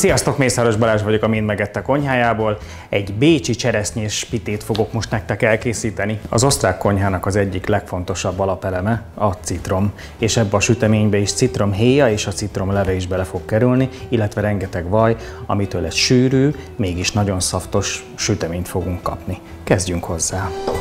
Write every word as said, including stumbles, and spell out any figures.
Sziasztok, Mészáros Balázs vagyok a Mind Megette konyhájából. Egy bécsi cseresznyés pitét fogok most nektek elkészíteni. Az osztrák konyhának az egyik legfontosabb alapeleme a citrom, és ebbe a süteménybe is citromhéja és a citromleve is bele fog kerülni, illetve rengeteg vaj, amitől egy sűrű, mégis nagyon szaftos süteményt fogunk kapni. Kezdjünk hozzá!